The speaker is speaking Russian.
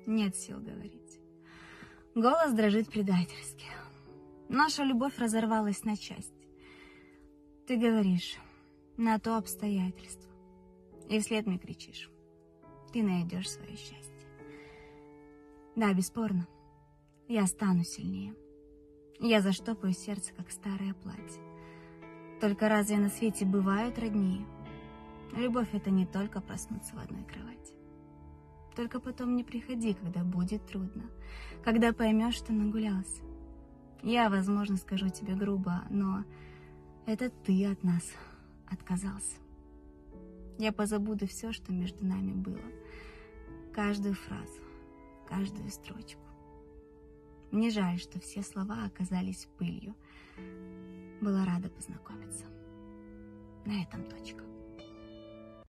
Нет сил говорить. Голос дрожит предательски. Наша любовь разорвалась на части. Ты говоришь, на то обстоятельство. И вслед мне кричишь. Ты найдешь свое счастье. Да, бесспорно, я стану сильнее. Я заштопаю сердце, как старое платье. Только разве на свете бывают роднее? Любовь — это не только проснуться в одной кровати. Только потом не приходи, когда будет трудно, когда поймешь, что нагулялся. Я, возможно, скажу тебе грубо, но это ты от нас отказался. Я позабуду все, что между нами было. Каждую фразу, каждую строчку. Мне жаль, что все слова оказались пылью. Была рада познакомиться. На этом точка.